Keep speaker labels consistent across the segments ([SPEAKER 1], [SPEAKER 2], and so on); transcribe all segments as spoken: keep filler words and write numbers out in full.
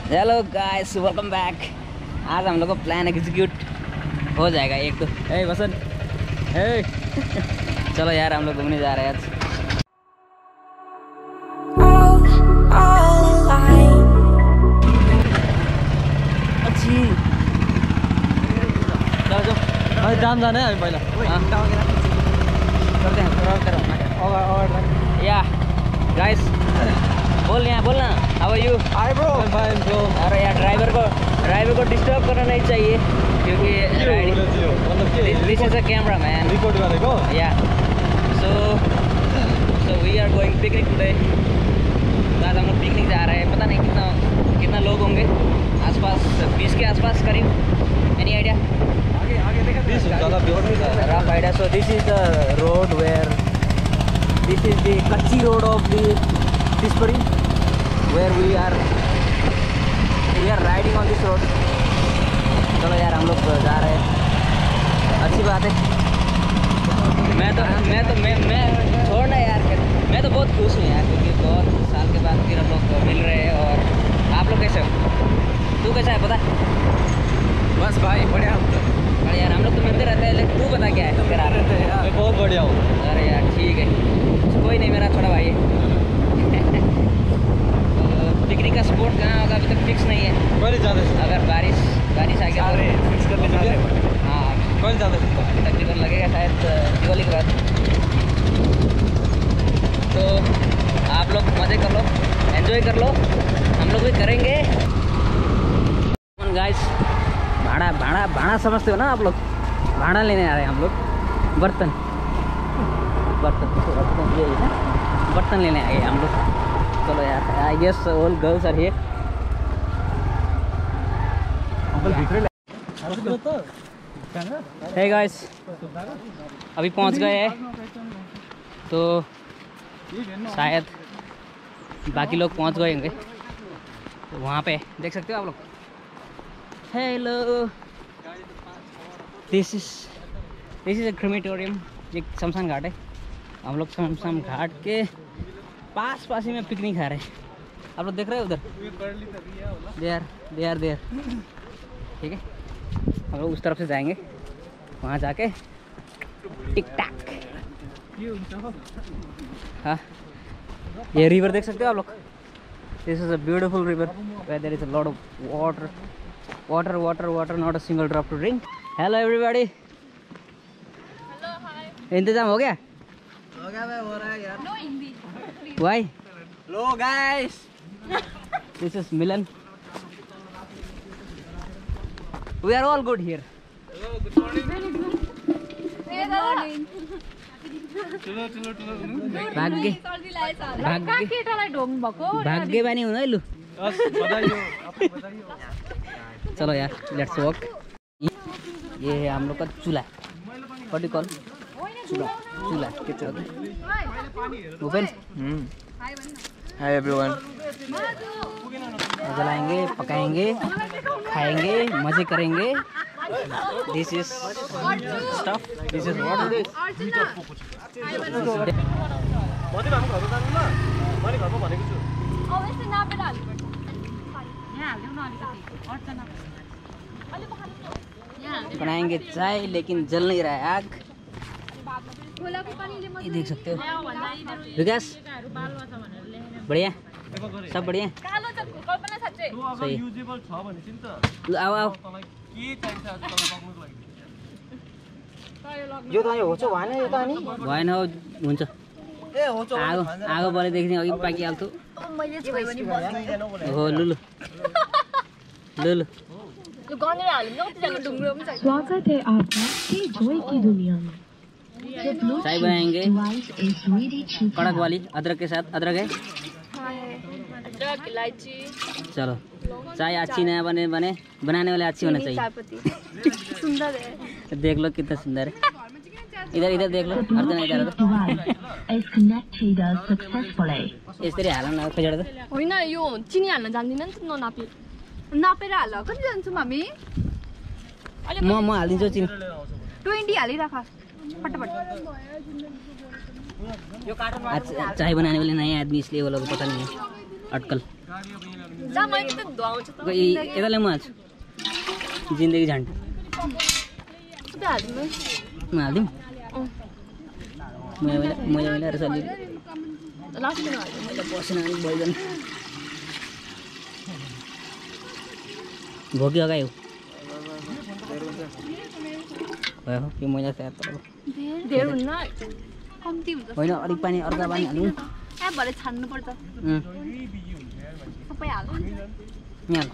[SPEAKER 1] Hello guys, welcome back. आज हम लोग को प्लान एग्जीक्यूट हो जाएगा एक तो। ए वसन, ए चलो यार, हम लोग घूमने जा रहे हैं आज। अच्छी चलो चलो भाई, जाम जाना है अभी पहला। हाँ करते हैं, और करो और और या गाइस, बोल यहाँ बोलना। How are you? Hi bro. Fine bro. अरे यार, ड्राइवर को ड्राइवर को डिस्टर्ब करना नहीं चाहिए क्योंकि this is a camera man. Record करेगा। या so so we are going picnic today. आज हम लोग पिकनिक जा रहे हैं। पता नहीं कितना कितना लोग होंगे, आसपास बीस के आसपास करीब। Any idea? आगे आगे देखा rough idea. So this is the road where this is the कच्ची road of the Dispuri, where we are we are riding on this road. चलो यार, हम लोग जा रहे हैं। अच्छी बात है। मैं तो मैं तो मैं मैं छोड़ना यार, मैं तो बहुत खुश हूँ यार, क्योंकि बहुत साल के बाद फिर हम लोग मिल रहे हैं। और आप लोग कैसे हो? तू कैसा है पता? बस भाई बढ़िया। अरे यार, हम लोग तो मिलते रहते हैं, लेकिन तू बता क्या है तेरा? मैं बहुत बढ़िया हूँ। अरे यार ठीक है, कोई नहीं, मेरा छोटा भाई है। पिकनिक का स्पॉट कहाँ होगा अभी तक फिक्स नहीं है। कौन ज़्यादा अगर बारिश बारिश आ गया तो फिक्स कर लेना है। हाँ, कौन ज़्यादा तकरीबन लगेगा शायद दिवाली के बाद। तो आप लोग मज़े कर लो, एंजॉय कर लो, हम लोग भी करेंगे। गाइस, भाड़ा भाड़ा भाड़ा समझते हो ना आप लोग? भाड़ा लेने आ रहे हैं हम लोग। बर्तन बर्तन बर्तन ये है, बर्तन लेने आए हम लोग। चलो यार, I guess all girls are here. Hey guys, अभी पहुंच गए हैं, तो शायद बाकी लोग पहुंच गए होंगे। तो वहाँ पे देख सकते हो आप लोग। Hello, this is this is a crematorium. एक शमशान घाट है। हम लोग शमशान घाट के पास पास ही में पिकनिक खा रहे हैं। आप लोग देख रहे हैं उधर, देर देर देर ठीक है। हम लोग उस तरफ से जाएंगे, वहाँ जाके टिक टाक। हाँ, ये रिवर देख सकते हो आप लोग। This is a beautiful river where there is a lot of water water water water not a single drop to drink. Hello everybody. Hello hi. इंतजाम हो गया? हो गया भाई, हो रहा है यार। No Hindi. Why? Hello guys. This is Milan. We are all good here. Hello, good morning. Very good. Good morning. चलो चलो चलो। भाग्य भाग्य केटालाई ढोङ भएको भाग्य बानी हुन है लु। चलो यार, लेट्स वॉक। ये है हम लोग का चूल्हा। व्हाट डू कॉल चूल्हा? चूल्हा के चूल्हा ओपन। Hi everyone. जलाएंगे, पकाएंगे, खाएंगे, मजे करेंगे। This is stuff, this is what this. बनाएंगे चाय, लेकिन जल नहीं रहा है आग। ये देख सकते हो विकास, बढ़िया, सब बढ़िया। सही। आओ आओ, यो त होछ भएन, यो त अनि भएन हो हुन्छ। आगो आगो बलेदेखि अघि पाकिहाल्थ्यो। हो लुलु लुलु। स्वागत है आपका जॉय की दुनिया में। चाय बनाएंगे कड़क वाली, अदरक के साथ। अदरक है, अदरक इलायची। चलो, चाय अच्छी नहीं बने बने बनाने वाले अच्छी होना चाहिए। सुंदर है, देख लो कितना सुंदर है। इधर इधर देख लो, अर्धन इधर यसरी हाल न खोजेर त होइन। यो चिनी हाल्न जान्दिन नि त, ननापे नापेर हाल। कति जान्छौँ हामी? म म हालिदिन्छु चिनी। ट्वेन्टी हालिराख फटाफट। चाय बनाने वाले नए आदमी, इसलिए वो लोग पता नहीं है। अटकल यता ल्याउँ म हाल्छु जिन्दगी झान्ट हालिदिउँ मैले मैले मैले रसली बसेन भइगयो भोगी अगायो भयो कि मैला तयार
[SPEAKER 2] धेर हुन्न कम्ती हुन्छ
[SPEAKER 1] होइन अलिक पानी अर्का पानी हाल्नु
[SPEAKER 2] ए भरे छान्नु पर्छ सबै हाल
[SPEAKER 1] यहाँ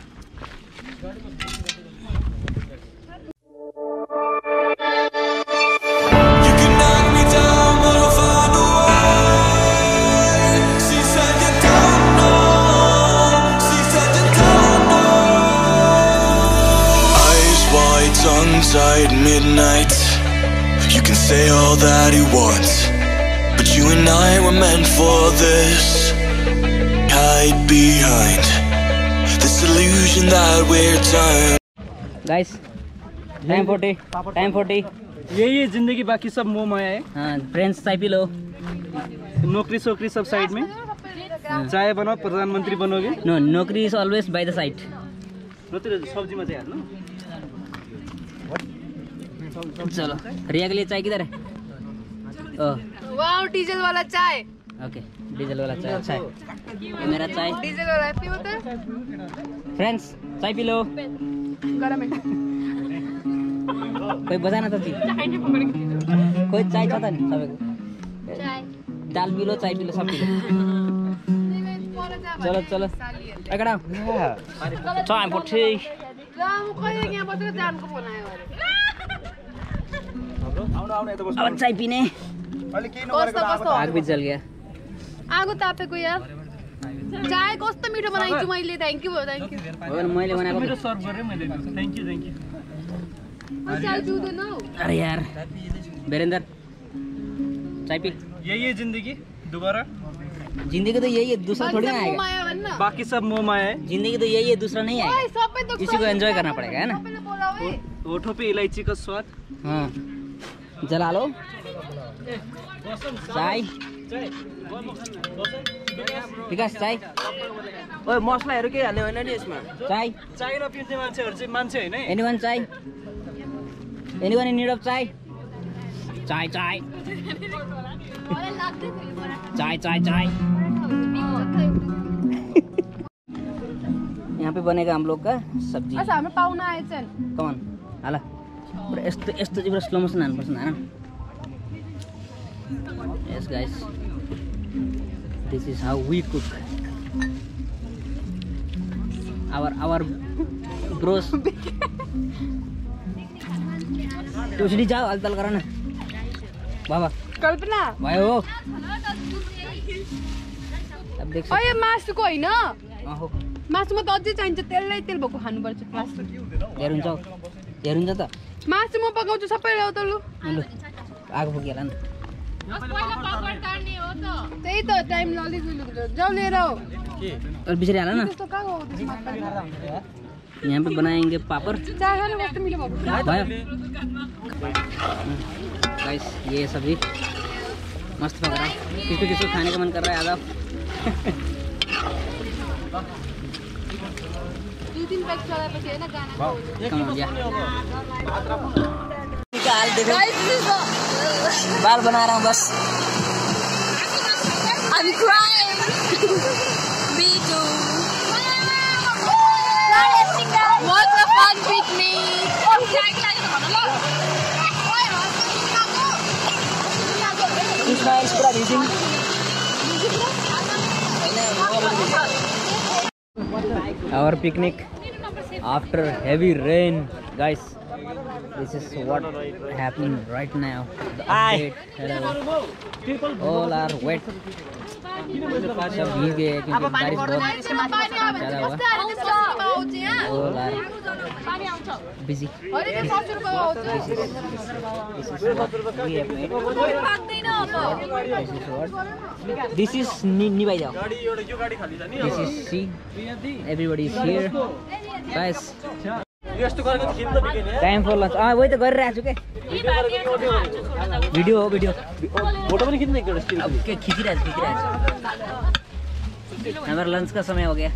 [SPEAKER 3] At midnight, you can say all that you want, but you and I were meant for this. Hide behind this illusion that we're done.
[SPEAKER 1] Guys, time for tea. Time for tea.
[SPEAKER 4] यही है जिंदगी, बाकी सब मोह माया है।
[SPEAKER 1] हाँ, friends चाय P low.
[SPEAKER 4] नौकरी सोकरी सब side में। चाय बनाओ, प्रधानमंत्री बनोगे।
[SPEAKER 1] No, नौकरी is always by the side.
[SPEAKER 4] नौकरी सब्जी में चाहिए ना।
[SPEAKER 1] चलो रिया के लिए चाय किधर है?
[SPEAKER 2] वाओ डीजल वाला चाय।
[SPEAKER 1] ओके डीजल वाला चाय अच्छा है। ये मेरा चाय
[SPEAKER 2] डीजल वाला पियो त
[SPEAKER 1] फ्रेंड्स चाय पी लो
[SPEAKER 2] गरम है
[SPEAKER 1] कोई बजाना त कोई चाय छ त नि सबैको
[SPEAKER 2] चाय
[SPEAKER 1] दाल पी लो चाय पी लो सब पी लो चलो चलो एकड़ा चाय पठे
[SPEAKER 2] राम कहिले यहाँ बसेर जानको बनायो अरे
[SPEAKER 1] अब चाय पीने
[SPEAKER 2] कस्तो कस्तो
[SPEAKER 1] आग भी जल गया
[SPEAKER 2] आगो तापेको यार चाय कस्तो मिठो बनाइछु मैले थ्यांक यू थ्यांक यू
[SPEAKER 1] हो मैले बनाएको
[SPEAKER 4] मिठो सर्भ गरे मैले थ्यांक यू थ्यांक यू
[SPEAKER 2] चाय पिउँदैन
[SPEAKER 1] अरे यार वीरेंद्र चाय पी
[SPEAKER 4] यही है जिंदगी दोबारा
[SPEAKER 1] जिंदगी तो यही है दूसरा थोड़ी ना आएगा
[SPEAKER 4] बाकी सब मोह माया है
[SPEAKER 1] जिंदगी तो यही है दूसरा नहीं आएगा इसी को एंजॉय करना पड़ेगा है ना
[SPEAKER 4] होठों पे इलायची का स्वाद
[SPEAKER 1] हाँ जला लो चाय विकास चाय
[SPEAKER 4] ओए मसलाहरु के हाल्ने होइन नि यसमा
[SPEAKER 1] चाय
[SPEAKER 4] चाय नपिउने मान्छेहरु चाहिँ मान्छे हैन है
[SPEAKER 1] एनीवन चाय एनीवन इन नीड अफ चाय चाय चाय चाय चाय चाय यहाँ पे बनेगा हम लोग का सब्जी
[SPEAKER 2] अच्छा हामी पाउना आएछन्
[SPEAKER 1] कौन हाला यस्तो यस्तो चाहिँ पुरा स्लो मोसन हाल्नुपर्छ हैन yes guys this is how we cook our our bros टुसडी जाओ हलचल गर न बाबा
[SPEAKER 2] कल्पना
[SPEAKER 1] भयो अब देख
[SPEAKER 2] अय मासुको हैन
[SPEAKER 1] अहो
[SPEAKER 2] मासुमा त अझै चाहिन्छ तेललाई तेल भएको खानुपर्छ मासु
[SPEAKER 1] हेर हुन्छ हेर हुन्छ त
[SPEAKER 2] मासु म पकाउँछु सबै ल्याउ त लु
[SPEAKER 1] लु आगो पुगिएला नि
[SPEAKER 2] त्यही त टाइम अलि जाऊ लिएर आऊ
[SPEAKER 1] और बिचरी हाल ना
[SPEAKER 2] त्यस्तो कहाँ हो त्यसमा
[SPEAKER 1] यहाँ पे बनाएंगे पापड़
[SPEAKER 2] चाय खानु कस्तो मिठो भएको
[SPEAKER 1] भयो गाइस ये सब्जी मस्त पक रहा है किसको किसको खाने का मन कर रहा है आदाब
[SPEAKER 2] दुई दिन पैक चलाएपछि हैन गाना
[SPEAKER 1] कम हो गया निकाल देखो बाल बना रहा हूँ बस
[SPEAKER 2] I'm crying. Me too. What's a fun picnic?
[SPEAKER 1] Ismail is producing. Our picnic after heavy rain, guys. This is what happening right now. The update. Hello. All are wet. सब भीग गए क्योंकि बारिश बहुत ज़्यादा हुआ। All are busy. This is निभाइ जाओ. This is see. Everybody is here. Guys. Time for lunch अँ वही त गरिरहेको छु के भिडियो हो भिडियो फोटो पनि खिच्नु एकचोटि के खिचिरहेको छु खिचिरहेको छु हमारा लंच का समय हो गया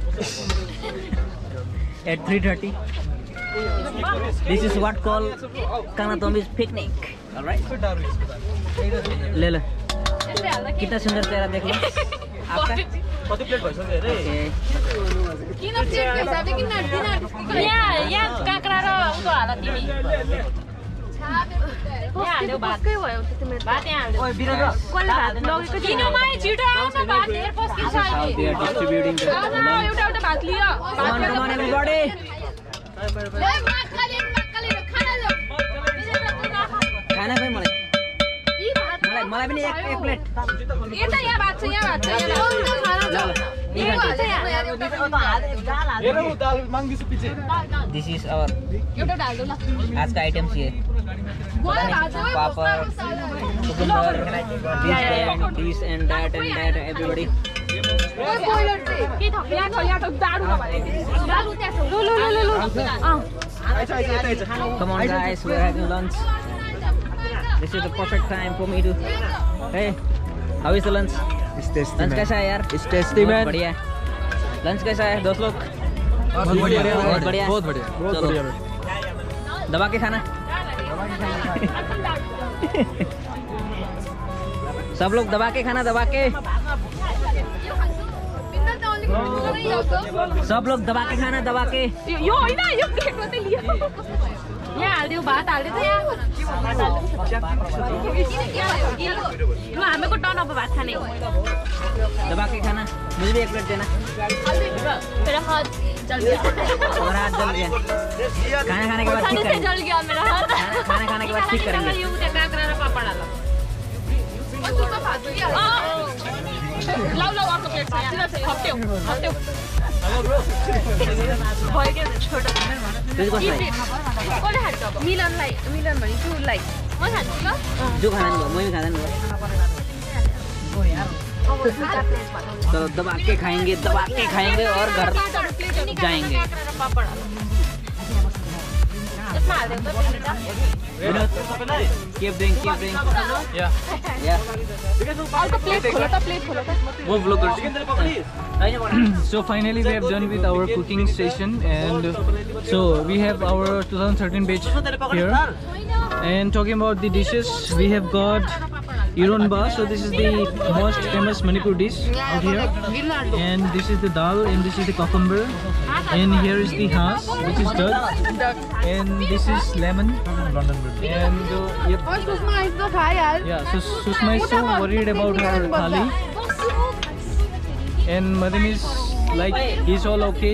[SPEAKER 1] at three thirty. This is what called Kanatombi's picnic. Alright? ले लो. कितना सुंदर चेहरा देख लो. आपका?
[SPEAKER 4] कति प्लेट भइसक्यो अरे?
[SPEAKER 2] किन प्लेटको हिसाबले किन नाट्दिन?
[SPEAKER 5] यहाँ यहाँ काँक्रा र उतो हाल तिमी. यहाँ हाल्देऊ भात.
[SPEAKER 2] के भयो तिम्रो?
[SPEAKER 5] भात यहाँ हाल्देऊ.
[SPEAKER 1] Guys,
[SPEAKER 2] कसले भात लगेको छ?
[SPEAKER 5] किन माइ छिटो आउन भात धेर पस्किन्छ
[SPEAKER 1] how
[SPEAKER 5] अहिले.
[SPEAKER 1] they are distributing the
[SPEAKER 2] आउन
[SPEAKER 1] lunch.
[SPEAKER 2] एउटा एउटा भात लियो.
[SPEAKER 1] Come on, come on, everybody.
[SPEAKER 2] ले मक्काले मक्काले खाना लो.
[SPEAKER 1] खाना खै मलाई.
[SPEAKER 2] यी भात
[SPEAKER 1] मलाई मलाई पनि एक एक प्लेट.
[SPEAKER 2] यता यहाँ भात छ यहाँ भात छ यहाँ खाना
[SPEAKER 1] ल
[SPEAKER 2] छ.
[SPEAKER 1] ल.
[SPEAKER 2] यो हाल्छ यहाँ एउटा
[SPEAKER 4] हेर उ दाल माग्दैछु पछि.
[SPEAKER 1] This is our
[SPEAKER 2] एउटा ढाल दो ल.
[SPEAKER 1] आज का आइटम्स ये.
[SPEAKER 2] गोला भात छ ओइ
[SPEAKER 1] पापड, cucumber, this and this and that and that everybody.
[SPEAKER 2] ओइ बोइलर चाहिँ
[SPEAKER 5] के थप यहाँ छ यहाँ थप दाडु नभए.
[SPEAKER 2] दालु त्यहाँ छ. लु लु लु लु. अँ.
[SPEAKER 4] आइछ आइछ यता आइछ.
[SPEAKER 1] Come on guys, we're having lunch. This is the perfect time for me to. Hey, how is the lunch?
[SPEAKER 4] It's tasty.
[SPEAKER 1] Lunch कैसा है यार?
[SPEAKER 4] It's tasty
[SPEAKER 1] बहुत
[SPEAKER 4] man.
[SPEAKER 1] बढ़िया. लंच कैसा है दोस्त लोग?
[SPEAKER 4] बहुत बढ़िया.
[SPEAKER 1] बहुत बढ़िया.
[SPEAKER 4] बहुत बढ़िया. बहुत
[SPEAKER 1] चलो.
[SPEAKER 4] बढ़िया.
[SPEAKER 1] दबा के खाना. सब लोग दबा के खाना दबा के.
[SPEAKER 2] पिन्नर त अलिक ठुलै आउँछ.
[SPEAKER 1] सब लोग दबा के खाना दबा के.
[SPEAKER 5] यो होइन यो प्लेट मात्रै लियो. यहाँ हाल्देऊ भात हाल्दै त यहाँ. लु हामीको टर्न अब भात खाने.
[SPEAKER 1] दबा के खाना. मुझे भी एक प्लेट देना.
[SPEAKER 5] मेरा हाथ जल गया.
[SPEAKER 1] और हाथ जल गया. खाना खाने के बाद ठीक
[SPEAKER 5] खाने से
[SPEAKER 1] करेंगे.
[SPEAKER 5] जल गया मेरा हाथ.
[SPEAKER 1] खाना खाना खाने के बाद ठीक करेंगे.
[SPEAKER 5] यो उता काँक्रा र पापड हाल.
[SPEAKER 2] सुपमा भात छ यहाँ.
[SPEAKER 5] लाउ लाउ अर्को प्लेट छ यहाँ. हप्ट्यौ हप्ट्यौ. भयो के छोटो.
[SPEAKER 1] तुझे कौन सा है?
[SPEAKER 5] कसले खान्छ अब?
[SPEAKER 2] मिलनलाई मिलन भने चुरलाई.
[SPEAKER 5] म खान्छु ल.
[SPEAKER 1] जो खाना नहीं मैं भी खाना नहीं. तो दबा के खाएंगे दबा के खाएंगे और घर जाएंगे.
[SPEAKER 5] यसमा हाल्देऊ त plate.
[SPEAKER 1] Keep doing, keep doing.
[SPEAKER 4] Yeah.
[SPEAKER 1] Yeah.
[SPEAKER 2] अर्को प्लेट खोलो त प्लेट खोलो त.
[SPEAKER 4] वो vlog गर्छु.
[SPEAKER 6] So finally we have done with our cooking session, and so we have our twenty thirteen batch here. And talking about the dishes, we have got Ironba. So this is the most famous Manipur dish out here. And this is the dal, and this is the cucumber. And here is the has, which is duck. And this is lemon. And uh, yep.
[SPEAKER 2] ओ सुषमा आइस त खाइ हाल.
[SPEAKER 6] Yeah, so Sushma is so worried about her thali. And Madan is like, he's all okay.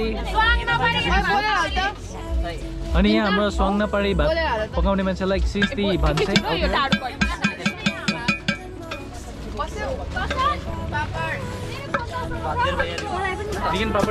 [SPEAKER 6] अनि यहाँ हाम्रो स्वाङ नपाडी भात पकाउने मान्छेलाई सिस्ती भात चाहिँ चिकन पापड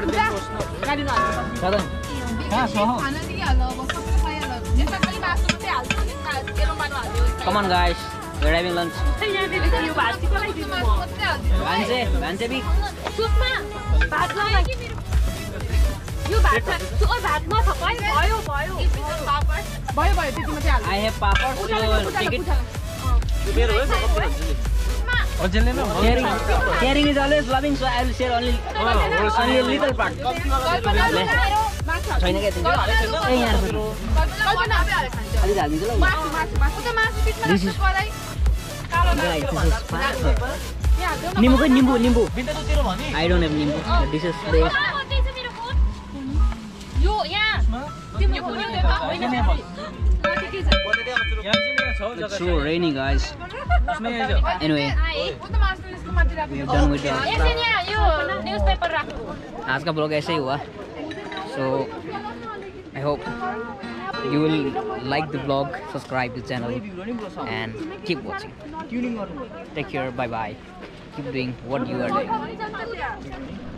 [SPEAKER 6] कहाँ छ?
[SPEAKER 2] खाना दिइहाल अब सबै खाइहाल. यसमा खाली मासु मात्रै हाल्छ नि. तेरो मानु हाल्दियो.
[SPEAKER 1] Come on guys, we're having lunch.
[SPEAKER 5] यो भात चाहिँ कसलाई दिनु
[SPEAKER 2] मासु
[SPEAKER 5] म?
[SPEAKER 2] मात्रै हाल्दियो.
[SPEAKER 1] भान्से भान्से भी.
[SPEAKER 5] सुषमा भात लगाइ. यो भात छ. ओ भात नथप है. भयो भयो.
[SPEAKER 2] भयो भयो त्यति मात्रै हाल्दियो.
[SPEAKER 1] I have papad, so take it.
[SPEAKER 6] अझैले न
[SPEAKER 1] Sharing, sharing is always loving, so I will share only only a little part. छैन क्या तिम्रो? ए यहाँ
[SPEAKER 2] कल्पना आफै हालेर खान्छ.
[SPEAKER 1] अलिक हालिदिन्छु ल.
[SPEAKER 2] मासु मासु मासु त मासु पिठमा
[SPEAKER 1] This is-
[SPEAKER 2] राख्नु परै. कालो
[SPEAKER 1] Guys, this is fast.
[SPEAKER 2] यहाँ हाल्दियो न.
[SPEAKER 1] निम्बु निम्बु निम्बु. I don't have निम्बु. This is the
[SPEAKER 5] यो यहाँ तिम्रो फोन यो देख होइन
[SPEAKER 1] it's so rainy guys. Anyway,
[SPEAKER 2] ऊ त मासु यसको माथि राख्नु.
[SPEAKER 1] we have done with the
[SPEAKER 5] यसरी
[SPEAKER 1] stuff.
[SPEAKER 5] यहाँ यो न्युजपेपर राख्नु.
[SPEAKER 1] आज का ब्लॉग ऐसे ही हुआ. So I hope you will like the vlog, subscribe to the channel, and keep watching. Take care. Bye bye. Keep doing what you are doing.